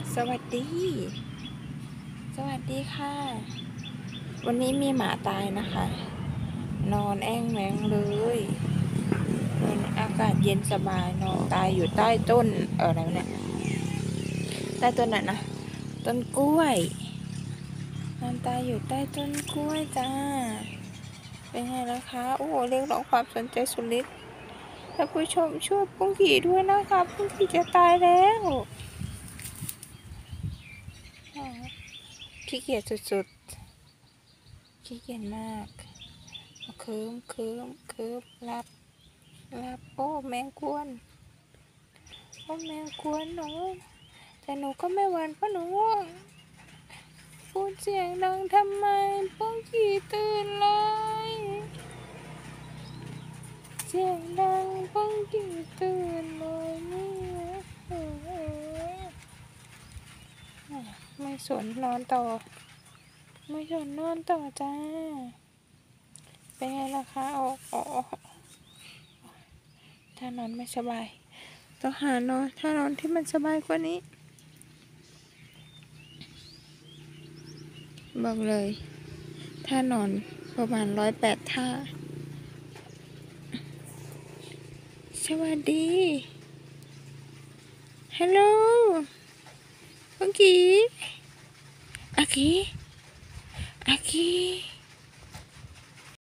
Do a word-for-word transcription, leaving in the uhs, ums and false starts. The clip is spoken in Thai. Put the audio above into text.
สวัสดี สวัสดีค่ะ วันนี้มีหมาตายนะคะ นอนแอ้งแมงเลยอากาศเย็นสบายนอนตายอยู่ใต้ต้นเอออะไรเนี่ยใต้ต้นไหนนะต้นกล้วยนอนตายอยู่ใต้ต้นกล้วยจ้าเป็นไงล่ะคะโอ้โหเรียกร้องความสนใจสุดฤทธิ์ท่านผู้ชมช่วยปุ้งกี่ด้วยนะคะปุ้งกี่จะตายแล้วขี้เกียจสุดๆขี้เกียจมากเคิมเคิมเคิมรับรับโอ้แมงกวนโอ้แมงกวนหนูแต่หนูก็ไม่หวั่นเพราะหนูง่วงพูดเสียงดังทำไมปุ้งกี่ตื่นเลยเสียงดังปุ้งกี่ตื่นเลยนี่ไม่สนนอนต่อไม่สนนอนต่อจ้าเป็นไงล่ะคะโอ้โอ้ถ้านอนไม่สบายต้องหานอนถ้านอนที่มันสบายกว่านี้บอกเลยถ้านอนประมาณร้อยแปดท่าสวัสดีฮัลโหลเมื่อกี้อากีอากี